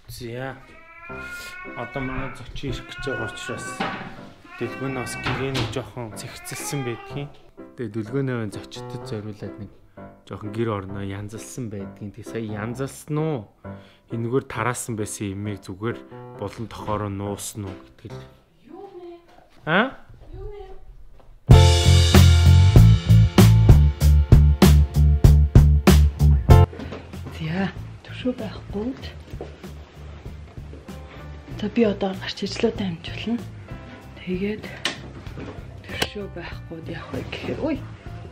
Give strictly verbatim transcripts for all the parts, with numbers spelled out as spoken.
За. Одоо манай зочин ирэх гэж байгаа учраас дэлгүүн бас гэрэний жоохон цэгцэлсэн байдгийн. Тэгээ дэлгүүнээ зочдод зориулаад нэг жоохон гэр орноо янзалсан байдгийн. Тэг сая янзалсан уу? Энэгээр тараасан байсан юмыг зүгээр булан тохоороо нуусан уу гэдэг л. Юу вэ? Аа? Юу вэ? За, төшөө байхгүй. За би одоо гарч ижлөөдөө амжуулна. Тэгээд төшөө байхгүй явах вэ гэхээр ой.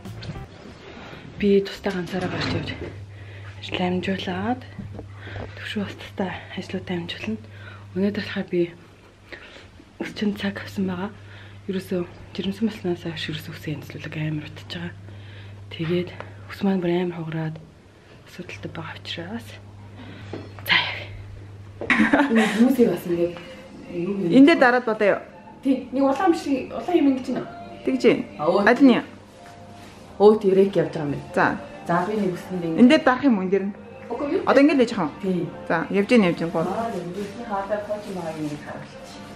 Би тустай ганцаараа гарч явж ажил амжуулаад төшөө устдаа ажлуудаа амжуулна. Өнөөдөр болохоор би өсчин цаг авсан байгаа. Ерөөсөө жирэмсэн болсноос хойш ерөөсөө үсээ янзлуулаг амар утж байгаа. Тэгээд ус маань бүр амар хугараад асуудалтай байгаа учраас за хүмүүсийг бас ингэ эндээ дараад бодоё. Тий, нэг улаан биш улаан юм ингэж байна. Тэгж. Аль нь? Өөт ирэх явж байгаа юм байна. За. За би нэг үсэнд ингэ. Эндээ дарах юм уу энэ дэр нь? Окей юу? Одоо ингэ л яж хаа. Тий. За, явж ийн явж ийн гоо. Аа, энэ хаалаа коч маа юм харуулчих.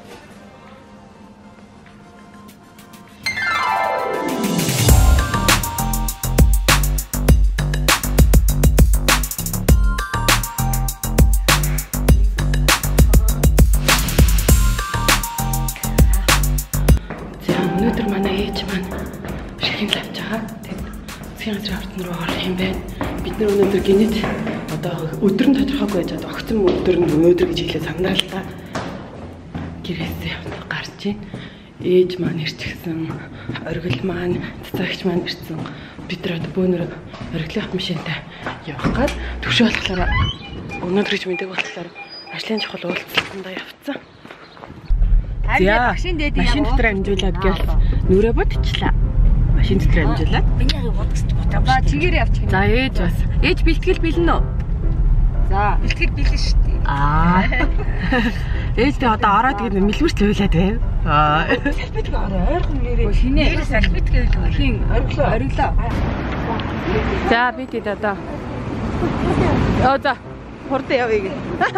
Өнөөдөр манай ээж маань шахин л авч байгаа. Тэгээд засгийн газрын ордон руу орох юм байна. Бид нар өнөөдөр гинэт одоо өдөр нь тодорхойгүй байж байгаа. Огцом өдөр нь өнөөдөр гэж хэлээ сандраа л та. Гэрээсээ гарч ийн. Ээж маань ирчихсэн. Оргил маань, цацагч маань ирсэн. Бид нар одоо бөөнөр оргилын машинтай явах гад төвшөө болохоор өнөөдөр ч мэддэг болохоор ажлын чухал уулзалтанд явцсан. За, машин дотор амжуулаад гэл нүрээ бодчихлаа. Машин дотор амжуулаад. Миний яг бодгост бодоо. За, чигээр явчих. За, ээж бас. Ээж бэлтгэл бэлнэ үү? За, бэлтгэл бэлэн шүү дээ. Аа. Ээжтэй одоо ороод тэгээд мэлвэрт л уйлаад байв. Аа. Салбитг ороо ойрхон нэрээ. Шинэ. Нэрээ салбитг гэвэл хин ориглоо, ориглоо. За, би тэд одоо. Оо за. Хурдан явъя гэ.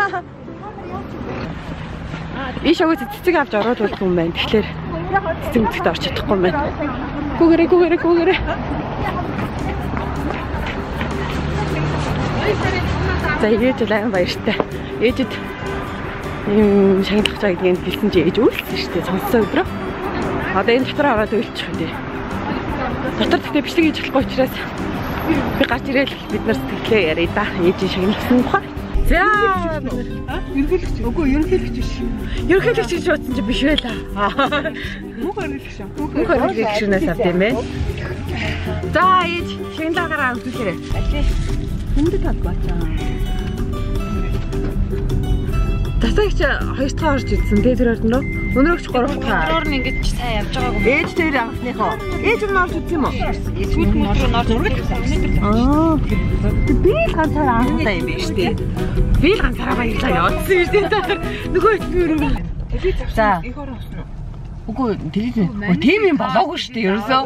Иш өгөө цэцэг авч ороод болдгоо юм байна. Тэгэхээр цэцэг мэтгэд орч чадахгүй юм байна. Гүгэрэ гүгэрэ гүгэрэ. За ээж л аян баяртай. Ээжэд юм шагналах цаа гэдгийг хэлсэн чи ээж үйлсэн шүү дээ. Сонссон өдрөө. Одоо энэ дотор ороод үйлчих үү. Дотор тэгтээ бичлэг хийж болохгүй учраас би гарч ирээл бид нар сэтгэлээ яриа да. Ээжийн шагналсан ухаа. За Ерөнхийлөгч. Үгүй ерөнхийлөгч биш. Ерөнхийлөгч гэж бодсон чи биш байлаа. Мөнх орилгч. Мөнх орилгчнээс авд юм бэ? За ээж шинэлгаараа өгүүлээрэй. Хүнд тал бачаа. Тасагч хоёр дахь орж ирсэн дээ тэр орно. Өнөөгч гурав дахь. Ороор нь ингэж сайн явж байгаагүй. Ээж тэр анхныхоо. Ээж нь орж ирсэн юм уу? Ээж нь орж ирсэн. Аа. Би л ганцаараа анхтай юм биш үү? Би л ганцаараа баярлаа явуулсан юм шиг дээ. Нөгөө юу. За. Их орон уснаа. Үгүй телевиз. Оо тийм юм болоогүй шүү дээ ерөөсөө.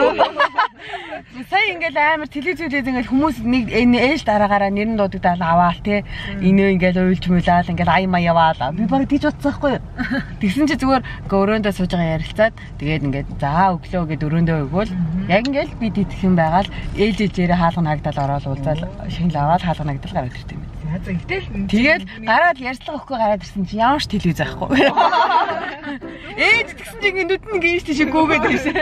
Сая ингээл амар телевизүүдээс ингээл хүмүүс нэг ээж дараагаараа нэрэн дуудагдаад аваал те. Инөө ингээл уйлж муулаад ингээл аяма яваал. Би баг тийж утсан байхгүй юу? Тэгсэн чи зүгээр өрөөндөө сууж байгаа ярилцаад тэгээд ингээд за өглөө гэд өрөөндөө өгвөл яг ингээл би дидэх юм байгаал ээлж ээлжээрээ хаалга нагдал ороод уулзаад шинэл аваад хаалга нагдал гараад ирсэн юм. Тэгээд гараад ярьцлага өгөхгүй гараад ирсэн чи ямар ч телевиз авахгүй. Ээж тэгсэн чи нүд нь гинж тийш гүгээд ирсэн.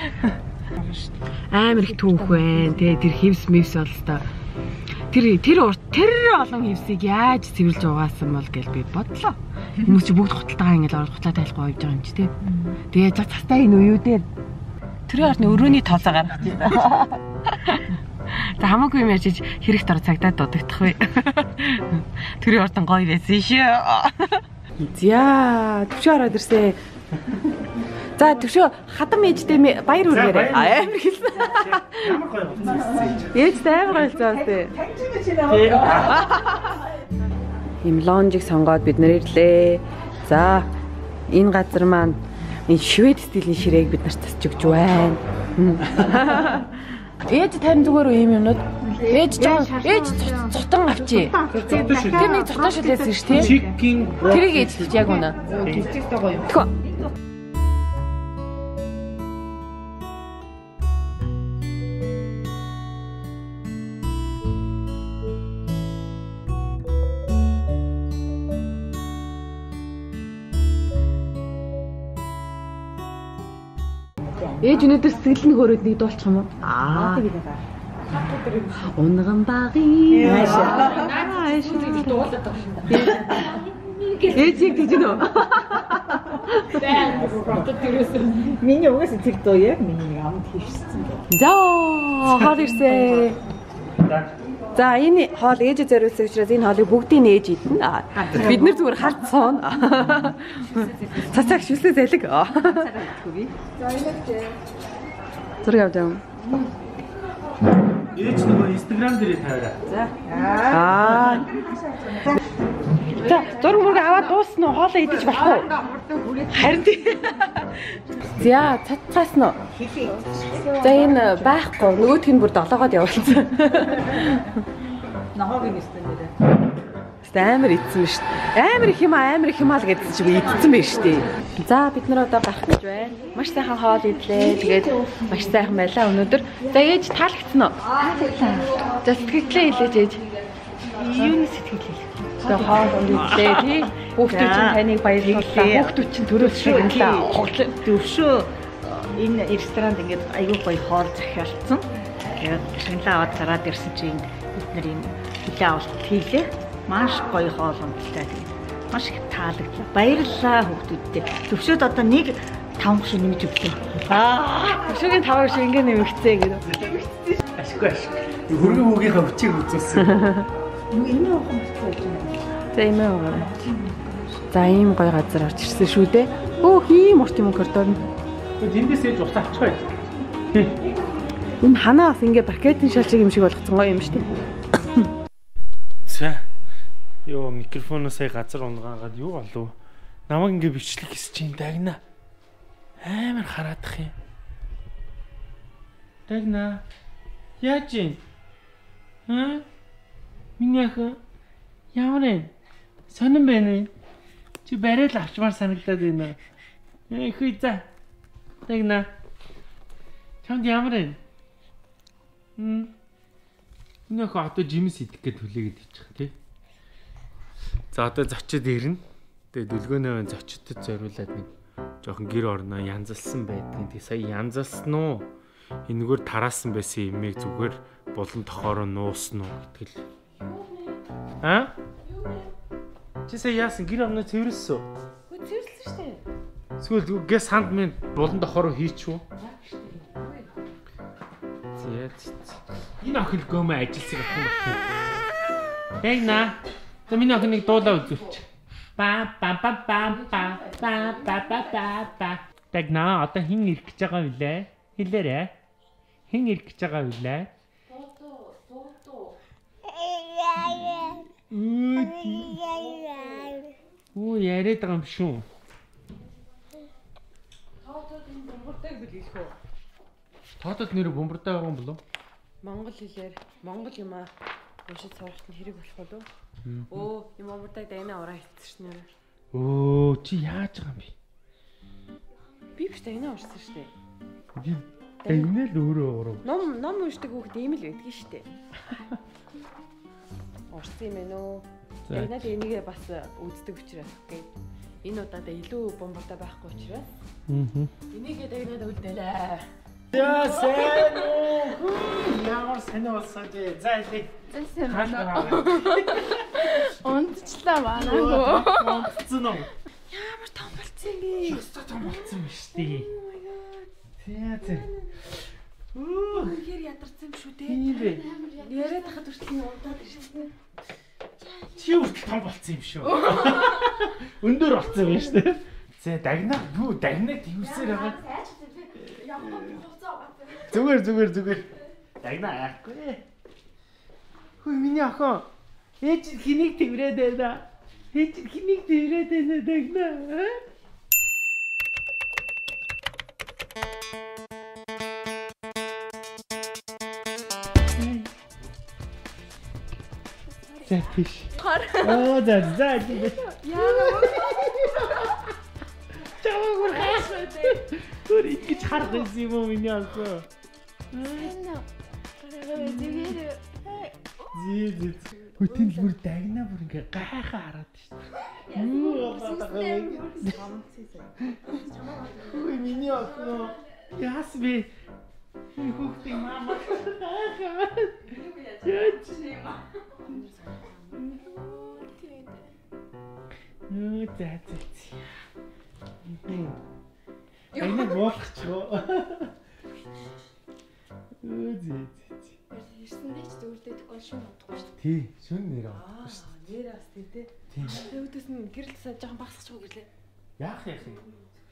Амар их түүх байна. Тэгээ тэр хевс мевс бол та тэр тэр тэр олон хевсийг яаж цэвэрлж угаасан бол гэж би бодлоо. Хүмүүс чи бүгд хуталтайгаа ингээл орол хутлаа тайлахгүй явж байгаа юм чи тий. Тэгээ за цастай энэ үеүү дээр тэр орны өрөөний тоолоо гаргаж байна. За хамаагүй юм яаж хэрэгт ор цагдаад дуудагдах вэ? Тэр ордон гоё байсан шүү. За төвшөө ороод ирсэн. За төвшөө хадам ээжтэй баяр хүргээрэй. Амар хэлсэн. Ямар гоё болсон. Ээжтэй амар гоё болсон тий. Им лонжиг сонгоод бид нар ирлээ. За энэ газар маань энэ швед стилийн ширээг бид нарт засч өгч байна. Ээж тань зүгээр юм юмнууд Ээж жоо ээж цутан авчи. Тэр нэг цутан шилээсэн шүү дээ. Chicken Тэрийг ээжлж яг үнэ. Гэлжих байгаа юм. Тэгвэл ээж өнөөдөр сэтгэл нь хөрөөд нэг дуулчих юм уу? Аа. Унган багын. Аа, шүлэг дуулаад байгаа шин. Ээж яг гэж нөө. Миний угаас тэр дуу яг миний амд хийшсэн. За, хоол ирсэн. За, энэ хоол ээж зориулсан учраас энэ хоолыг бүгдийг нь ээж идэнэ. Бид нэр зүгээр хард цоон. Цацаг шүлээ зэлэг. Зураг авч юм. ээж нөгөө Instagram дээр тавиараа. За. Аа. За, зураг мөрөг аваад дуусна уу? Хоолоо идэж болох уу? Харин тий. За, цацгаас нь. За, энэ байхгүй. Нөгөөх нь бүр долоогоод явуулсан. Нохоогийн нэстэн дээр. Амар идсэн шүү дээ. Амар их юм амар их юм аа л гэдсэн чинь идсэн байх шүү дээ. За, бид нар одоо гарах гэж байна. Маш сайхан хоол идлээ. Тэгээд маш сайхан байлаа өнөөдөр. За, ээж таалагдсан уу? Таалагдсан. За, сэтгэлээ хэлээж ээж. Юуны сэтгэл? За, хоол идлээ тий. Хүүхдүүд чинь таныг баярлууллаа. Хүүхдүүд чинь төрөөс шигнэлээ. Төвшөө энэ ресторанд ингээд аягүй гоё хоол захиалцсан. Тэгээд шинэлээ аваад зараад ирсэн чинь бид нар энэ хүлээ авалт хийлээ. Маш гоё хоол ундалтай. Маш их таалагдлаа. Баярлалаа хүүхдүүдтэй. Төвшөөд одоо нэг таван шиг нэмж өгсөн. Аа, төвшөөгийн таван шиг ингэ нэмэгцээ гэдэг. Ашиггүй ашиг. Хөргөн хүүгийнхаа хүчийг үзүүлсэн. Энэ охин хэвчээ байж байна. За, имээ уу. За, ийм гоё газар орж ирсэн шүү дээ. Өөх ийм урт юм коридор нь. Тэндээс ээж ус авчих байд. Энэ ханаас ингээ бакетын шалчиг юм шиг болгоцсон гоё юм шүү дээ. За. Йоо, микрофоноос сая газар унгаагаад юу болов? Намайг ингээ бичлэг хийсэж чинь дагна. Амар хараадах юм. Дагна. Яаж юм? Хм? Миний ах ямар юм? Сонирн байна уу? Чи барайл авчмаар санагдаад байна. Ээ хүй за. Дагна. Чамд ямар юм? Хм. Миний ах одоо жимс идэх гээд хүлээгээд ичих тий. За одоо зочид ирнэ. Тэгээ дүлгөөнөө зочидод зориулаад нэг жоохон гэр орноо янзалсан байдгийн. Тэг сая янзалсан уу? Энэгээр тараасан байсан имийг зүгээр булан тохороо нуусан уу гэтэл. Аа? Чи сая яасан гэр орноо цэвэрлсэн үү? Хөө цэвэрлсэн шүү дээ. Эсвэл гээ санд минь булан тохороо хийчихв үү? Энэ охин гомөө ажилсаг авах юм. Тэгнэ. За миний охиныг дуулаа үзүүлч. Ба ба ба ба ба ба ба ба ба ба. Тэгнэ. Одоо хин ирэх гэж байгаа вүлээ? Хэлээрэй. Хин ирэх гэж байгаа вүлээ? Туу туу туу туу. Оо яриад байгаа юм шүү. Тоотод энэ бомбортай гэж хэлэх үү? Тоотод нэр бомбортай байгаа юм болов? Монгол хэлээр монгол юм аа уншиж сурахт нь хэрэг болох болов? Оо, юм бомбортай дайнаа ураа хийчихсэн нэр. Оо, чи яаж байгаа юм бэ? Би биш дайнаа уншсан шүү дээ. Би дайнаа л өөрөө урав. Ном ном уншдаг хүүхд ийм л байдаг шүү дээ. Урсан юм ээ нөө. Дайнаа л энийгээ бас үздэг учраас гээд энэ удаадаа илүү бомбортай байхгүй учраас. Аа. Энийгээ дайнаа үлдээлээ. Яа сайн уу? Ямар сайн болсон дээ. За илээ. Зэсэн байна. Унтчлаа манаагүй. Унтцсан уу? Ямар том болсон бэ? Өстө том болсон юм шүү дээ. Театр. Оо, Үнэхээр ядарсан юм шүү дээ. тийм бэ. Яриад хахад хүртэл унтаад ирсэн. Чи үртэл том болсон юм шүү. Өндөр болсон юм шүү дээ. За дагнаа. Юу дагнаа твсээр байгаа. Зүгээр зүгээр зүгээр. Дагнаа яахгүй. Хөөе миний охин. Ээж хэнийг тврээд байна? Ээж хэнийг тврээд байна дагнаа? За тийш. Оо за за. Яа. Чамаг бүр хайшгүй. Бүр ингэж харах байсан юм уу миний асуу. Зээ зээ. Хөтөн л бүр дагнаа бүр ингээ гайхаа хараад шүү дээ. Юу болоо Ой миний асуу. Яас би хүүхдийн мама. Яач. Юу заац. Энийг болохчоо. Үү зээ. Ирсэндээ ч зөвлөдөг гол шүүн удахгүй шүү дээ. Тий, шүүн нэр авахгүй шүү дээ. Нэр бас тий тий. Тий. Өөдөөс нь гэрэл сая жоохон багсчихгүй гэрлээ. Яах яах юм.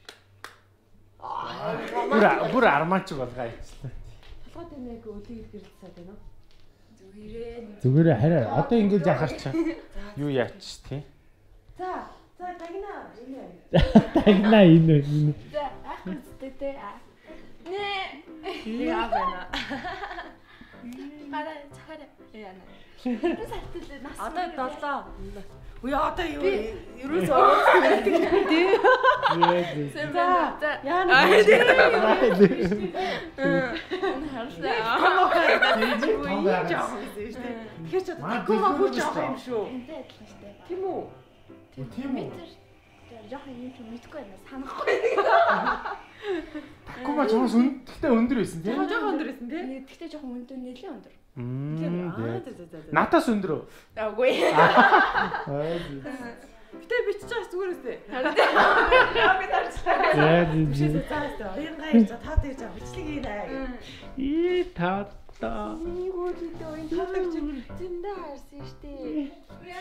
Бүр бүр армаач болгоо ицлээ. Толгой дээр нэг өлийг гэрэл сая байна уу? Зүгээрээ. Зүгээрээ хараа. Одоо ингэж яхарч. Юу яач тий. За, за тагнаа. Энэ. Тагнаа энэ. За, ах үстэй те. Нэ. Яа байна. Хараа, цахаараа. Яана. Сартал нас. Одоо долоо. Үе одоо юу? Ерөөс орооцсон байдаг тий. За, за. Яана. Тэгэхээр ч такома хурж авах юм шүү. Энтэй адилхан шүү дээ. Тийм үү? Тийм үү? Жохон юм ч мэдгүй байна. Санахгүй. Такома чамаас өндөртэй өндөр байсан тий. Жоохон өндөр байсан тий. Тэгтээ жохон өндөр нэлээд өндөр. Мм. Аа за за за. Натаас өндөр үү? Аагүй. Гэтэ бичиж байгаа зүгээр үстэй. Яа би тарчлаа. Яа Бичиж заастаа. Хоёр гайр за таад гэж бичлэг ийрээ. И таа та. Миний хөөдөө энэ татаг зөндөө харсан штеп.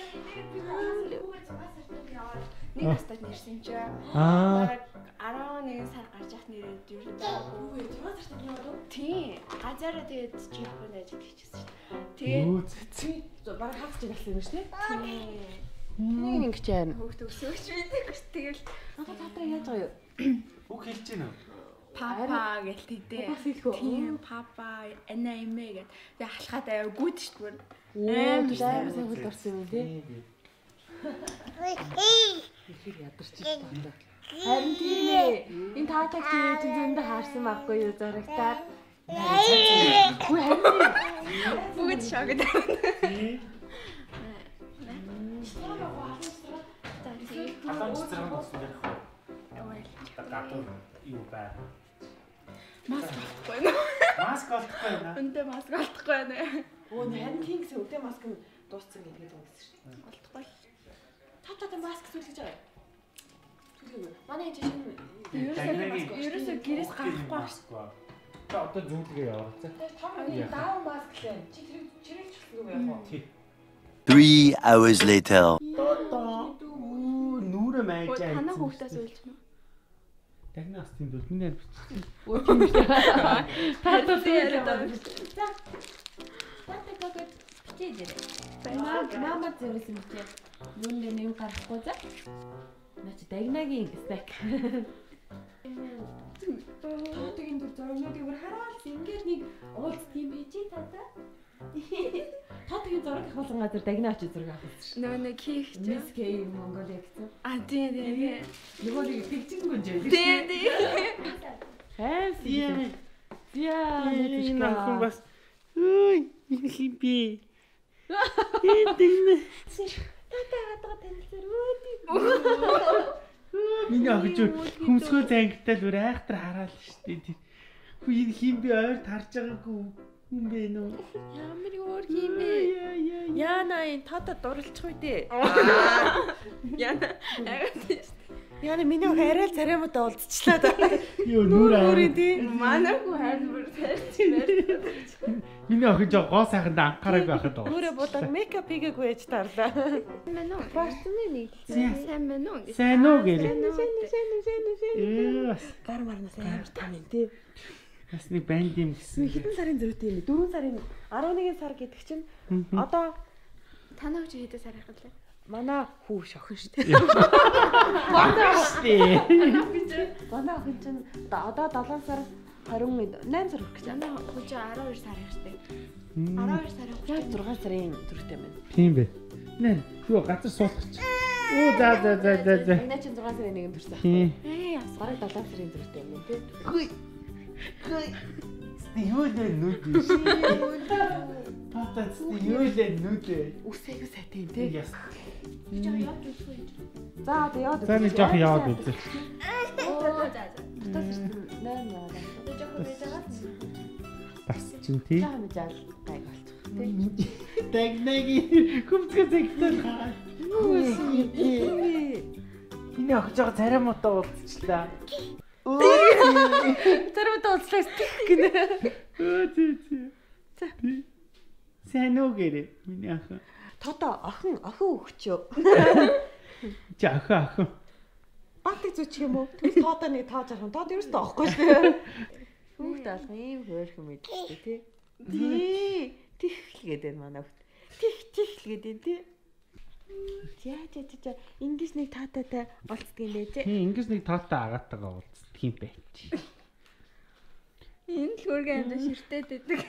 Нэг настад нэрсэн чи. Аа. араа нэгэн сар гарч явах нэрээд юу вэ? Үгүй чамаа цартаа яваад уу? Тий. Газараа тэгээд чи Японд ажил хийчихсэн шүү дээ. Юу Тэгээд зөө бараг хаагч ирсэн юм шүү дээ. тий. Нэг ингэж яана. Хөөхт өсөөгч мэдээгүй ш. Тэгэл Надад татаа яаж байгаа юу? Үг хэлж гинэ. папа гэл тийдээ. Папа хэлэхүү. Тийм папа ана эмэ гэд. Тэгээ халахад аяа гүйд ш түр. Аим сайн сайн хөл орсон юм тий. Ихэр ядарч байна. Харин тийм ээ. Энэ таатаг тэгээд зөндөө хаарсан байхгүй юу зурагтаар. Үгүй харин бүгд шогод. Хатан цэцэрэг болсон байх уу? Гадуур юу бай. Маск авахгүй байна. Маск олдохгүй байна. Өндөө маск авахгүй байна. Өө харин тийм гэсэн үдэ маск нь дууссан гэдэг юм гэсэн шүү дээ. Олдохгүй. Татаа маск сүлгэж байгаа. Сүлгэж. Манай энэ чинь Ерөөсөө гэрээс гарахгүй байхгүй. Та одоо зүүнлэгээ явуулцаа. том даун маск лээ. Чи тэр чирэг чихсэн юм яах вэ? Three hours later. Нүрэ майж аа. Танаа хүүхдээс уйлж байна. Тагнаас тийм бол миний аль бичсэн. Татаа яриад байгаа. За. Татаа гоо бичээ дээрээ. Маа Мама зэрэсэн бичээ. Юунд нэм гарахгүй за. Наач дагнагийн снэк. Татагийн дүр зургуудыг бүр хараалт ингээд нэг уулз тийм байж татаа. Татагийн зураг их болсон газар дагнаач зураг авчихсан шүү. Нөө нэг хийх ч. Мис Кей Монголиа гэсэн. А тий тий. Нөгөө нэг тэгчингүн жаа. Тий тий. Хайс яа. Яа, Энэ нахын бас. Ой, хипи. Эдэн. татаа гадаа танилцар өөдий. Миний охиж хүмсгөө зангитал бүр айхтар хараад шүү дээ. Хүү энэ хим би ойр тарж байгаагүй юм бэ нөө. Ямар өөр юм бэ? Яна энэ татаа дурлчих үү дээ. Яна. Яна миний охин арай л цариамуудаа олдчихлаа да. Юу нүр аа. Манайгүй харин бүр тайлч. Миний охиж гоо сайханд анхаараг байхад байна. Нүрэ бодог мейкап хийгээгүй яж тарлаа. Мэн үү? Парсны нэг. Сайн мэн үү? Сайн уу гээл. Юу Гар марнаас амар тань юм тий. бас нэг банд юм гэсэн. Хэдэн сарын зөрүүтэй юм бэ? дөрвөн сарын арван нэгэн сар гэдэг чинь одоо Танаа хүч хэдэ сар хахад лээ. манай хүү шохин шүү дээ. Манай штэ. Манай охин чинь одоо долоон сар двадцать восемь сар хүрэх гэж байна. Хөөж twelve сар хэрэгтэй. Мм. twelve сарын Яг зургаан сарын төрөлтэй байна. Тийм бэ. Нэр юу газар суулгач. Оо за за за за за. Манай чинь зургаан сарын нэгэн төрсөн. Тийм. Ээ бараг seven сарын төрөлтэй юм тий. Хүй. Хүй. Юу л нүд биш. Татац юу л нүд. Үсэйг сайтай юм тий. Яс. жоо явж үзгүй. За одоо яваад. За нэг жоох яваад үзэл. Oo за за. Тас нэр яваад. Одоо жоо байж байгаа. Бас чин тий. За мэдэл гайг болчих. Тагнаги хүмцгэ зэгтэн хаа. Энэ охиж байгаа царай мотоо уулзчлаа. Тэрмэд уулзлаа гинэ. Оо тий тий. За. Сайн уу гэрэ. Миний ах. Тото охин охин өгчөө. Чи ах ах. Батыг зүчих юм уу? Тэгвэл тото нэг тааж авах юм. Тод ерөөсөө тоохгүй шүү. Хүүхд алга ийм хөөрхөн мэдээ тий. Тий. Тихл гэдэг манай хүүхд. Тих тихл гэдэг тий. За за за ингээс нэг таатаатай олцдог юм дээ тий. Тийм ингээс нэг таатай агаатайгаа уулздаг юм байт. Энэ л хөргөө амд ширтээд байдаг.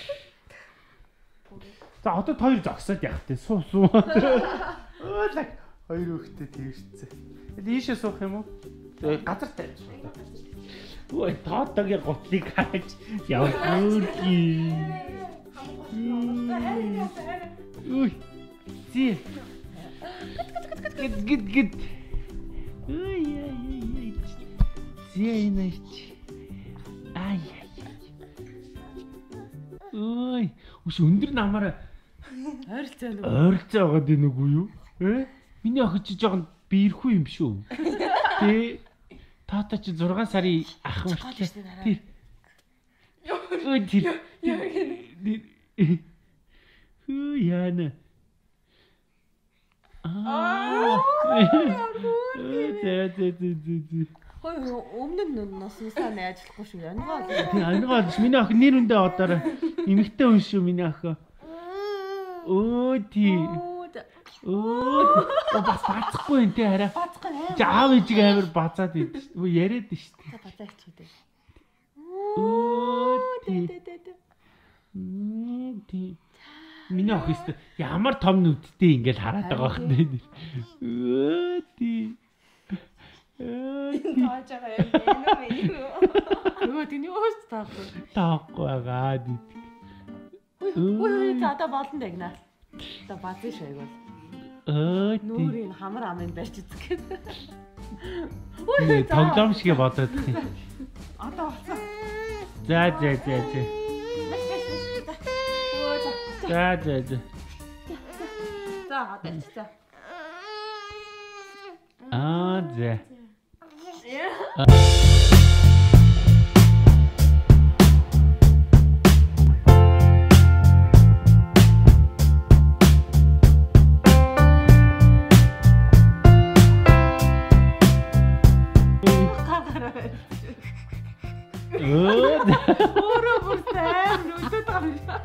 За одоо хоёр зогсоод явах тий. Суу суу. Оо хоёр хүүхдээ тэрцээ. Ийшээ суух юм уу? Газар тавьж суу. Ой таатагийн готлыг хааж явуулъя. Ой. Зи. Гид гид гид. Ой ай ай. Зи найч. Ай ай. Ой, үс өндөр намаараа Ойролцоо нүг. ойролцоо байгаа дээ нүг үү? Э? Миний охин чи жоохон биерхүү юм шүү. Тэ таата чи six сарын ах юм шүү. Тэр. Ой тэр. Хөө яана. Аа. Тэ тэ тэ тэ. Хой өмнө нь носносаа найжлахгүй шүү. Янгаа. Тэ ангал миний охин нэр үндэ одоорой эмэгтэй хүн шүү миний охин. Оо тий. Оо бас бацхгүй энэ хараа. Бацхгүй аа. Жаав ижиг амар бацаад идэв шүү. Өө яриад шүү. За бацаач үү. Оо тий. Мм тий. Миний охин өстө ямар том нүдтэй ингээл хараад байгаа юм. Оо тий. Тааж байгаа юм бэ? Өө тэний өөс таахгүй. Таахгүй байгаа дий. Ой ой за та болно дагна. За бацын шайг бол. Оо тий. Нүрийн хамар амын барьж үзэх. Ой тоглоом шиг бодоод байна. Одоо болцоо. За за за за. За за за. За одоо за. Аа за. Өөрөө бүр сайн нүдэд байгаа.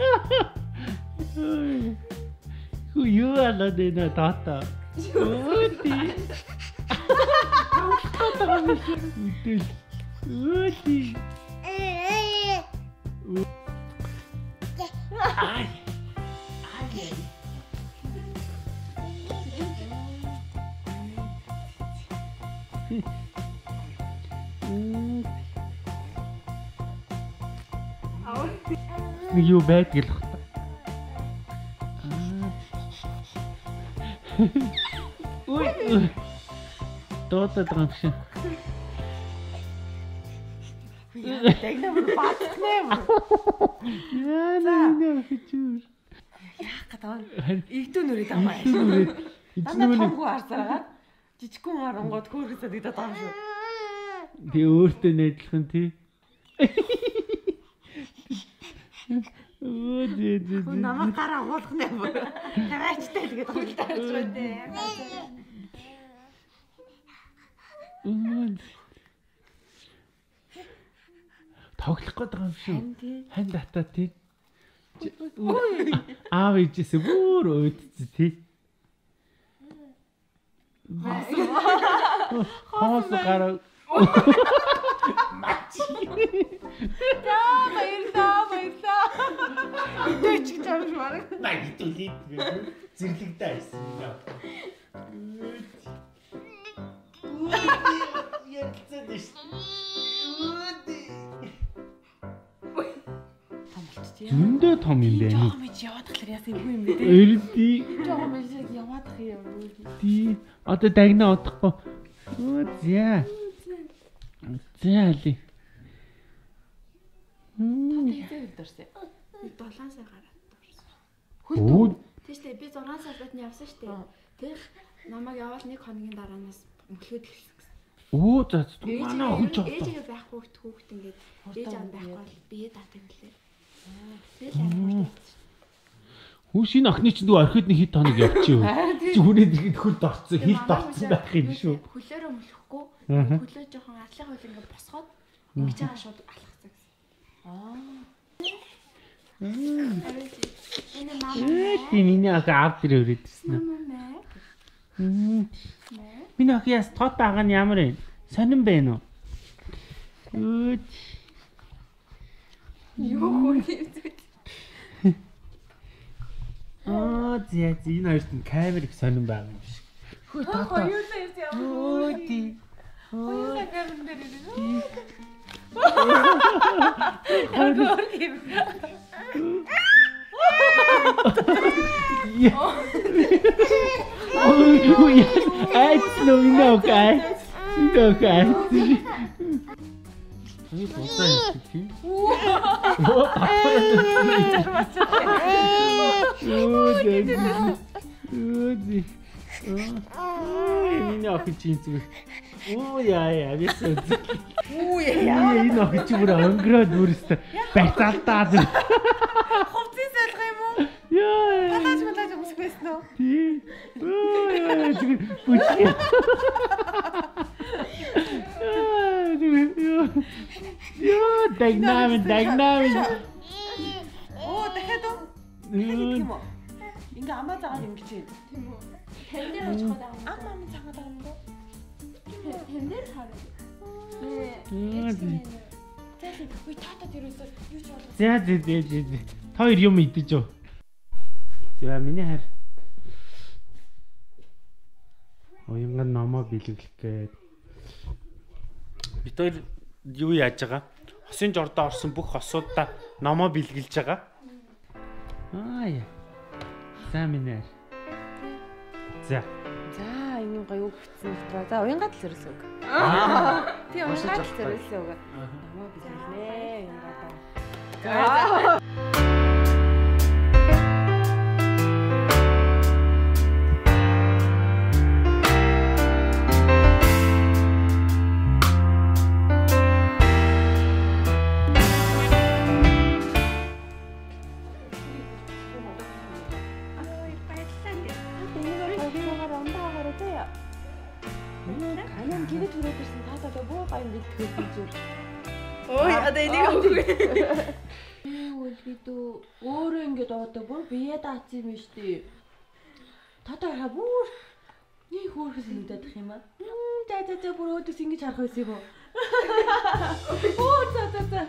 Хүү юу алаад энэ таата. Өөти. Үтэл. Өөти. Ай. Ай. Нэг юу байдаг л хата. Ой. Тотод гамш. Дагна бүр бацнаа юм. Яа нэ хичүүр. Яах гэдэг вэ? Игдүү нүрээ дамаа. Игдүү нүрээ. Томгүй харсараад жижигхэн оронгод хөөргөсөд идэх таам шүү. Би өөртөө найдлах нь тий. Оо дээ дээ. Хүн намайг гараа уулах нэ бүр. Таваачтай тэгээд хөлтөөж байна дээ. Тоглох гээд байгаа юм шүү. Хань дата тий. Аав ээжээс бүр өөдцөө тий. Хоос гараа. За баярлаа баярлаа. Идэж гэж байгаа юм шиг. Наа хитүүлээ. Зэрлэгтэй байсан юм яа. Ярилцсан дэш. Зөндөө том юм байна. Жоо мэж яваад тахлаар яасан юм юм бэ? Эрди. Жоо мэж яваад тах юм. Ди. Одоо дагнаа удахгүй. Оо зя. Зя ли. Мм. Өдөрсэй. Би долоон сар гараад дурсан. Хөл. Тийштэй би зургаан сард нь явсан шүү дээ. Тэг намайг явал нэг хоногийн дараанаас мөлхөөд эхэлсэн гэсэн. Оо за манай хүн ч байгаа. Ээжигээ байхгүй хүүхэд ингээд ээж аав байхгүй бол бие даадаг гэлээ. Тэгэл амар. Хүн шинэ охины чинь дүү орхид нэг хэд хоног явчихив. Чи хүнээд ихэд хөлд орцсон, хилд орцсон байх юм шүү. Хөлөөрөө мөлөхгүй. Хөлөө жоохон алхах хөл ингээд босгоод ингэж байгаа шууд алхацсан гэсэн. Аа. Энэ маа. Ти миний ах аав дээр өрөөдсөн нь. Мм. Миний ах яс тот байгаа нь ямар вэ? Сонирн бэ нөө? Үуч. Юу хөө юм. Аа зя зя энэ хоёрт нь камер их сонирн байгаа юм шиг. Хөө тоо. Хоёулаа ирсэн яваа. Оо ти. Хоёулаа гэрэн дээр ирсэн. Oh, yes. It's no, no, guys. No, guys. Ini bosan sih. Oh, apa Oh, jadi. Oh, di. Oh, ini aku cinta. Oh, ya, ya, biasa. Уу яа. Яа, энэ охин чи бүр өнгөрөөд бүрстэ. Байталтаад. Хувцас ялах юм уу? Яа. Талааж талааж өмсөхвэсэн үү? Тий. Оо яа, чи бүчи. Аа, яа. Яа, дагнам, дагнам. Оо, дахиад уу? Дахиад юм уу? Ингээ амаа заагаад ингэж юм. Тийм үү. Хэн дээр очих гээд байгаа юм. Ам ам заагаад байгаа юм доо. Хэн дээр хараа. Тэгэл үгүй таатад ерөөсөө юу ч болов. За зэ зэ зэ. Хоёр юм идэж юу. За миний хар. Оюнган номоо бэлэглэх гээд. Бид хоёр юу яаж байгаа? Хосын жордоо орсон бүх хосуудаа номоо бэлгэлж байгаа. Аа яа. За миний хар. За. За, энэ гоё өгцөн байна. За, уянгад л ерөөсөө. Аа. Тийм уянгад л ерөөсөө. Намаа бэлгэлээ уянгад. За. Ой, одоо энийг өгөө. Үлгэдүү өөрөө ингэж одоо бүр бие даацсан юм шүү дээ. Тата хаа бүр нэг хөөрхөс нүдэдэх юм аа. За за за бүр өөдөөс ингэж харах байсан юм уу? Оо за за за.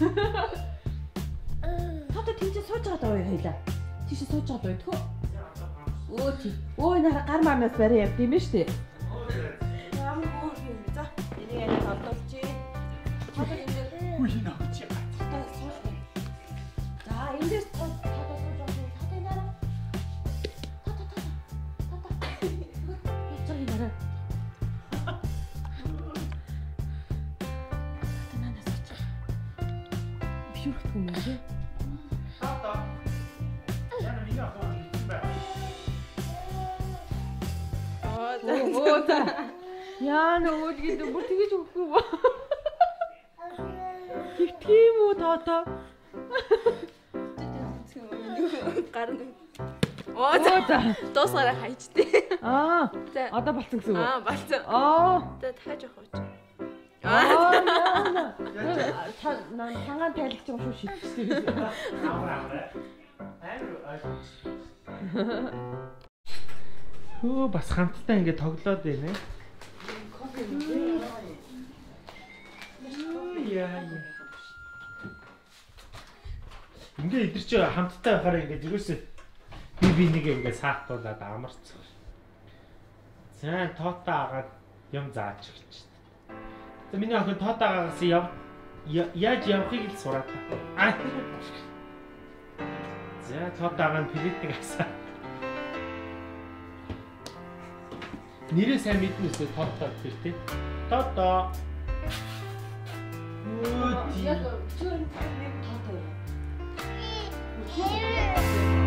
Тата тийч сууж байгаа даа хоёлаа. Тийш сууж байгаа даа тэхөө. Оо тий. Оо энэ гар марнаас барай яв тийм ээ шүү дээ. Ямар хөөрх юм бэ? За энийг яг тодорчээ. Тата ингэ Үгүй нэ чи. За эндээс тод тод сууж байгаа. Тата нэраа. Тата тата. Тата. Яцгаа нэраа. Тата нанаас оч. Бишүрхт юм уу? Тата. Яна миний ахаа юм байна. Оо за. Яа нөөлгийд бүр тэгэж өгөхгүй ба. Тийм үү тата. Гар нь. Оо за. Дуусаараа хайчтэй. Аа. За. Одоо болцсон гэсэн үг. Аа, болцсон. Аа. За дахиад явах уу? Аа. Та наа сангаан тайлагч юм шүү шидчихсэн. Хөө бас хамтдаа ингэ тоглоод байна. яа яа. Ингээ идэр чи хамттай байхаар ингээ юусэн би би нэг ингээ саатуулаад амарцсан. За тоотаа агаад юм зааж өгч. За миний охин тоотаагаас яв яаж явахыг л сураад та. За тоотаагаа пилетик асаа. Нэрээ сайн мэднэ үсээ тоотоо гэх тий. Тоотоо. Өө тий. Яг чөөн нэг тоотоо.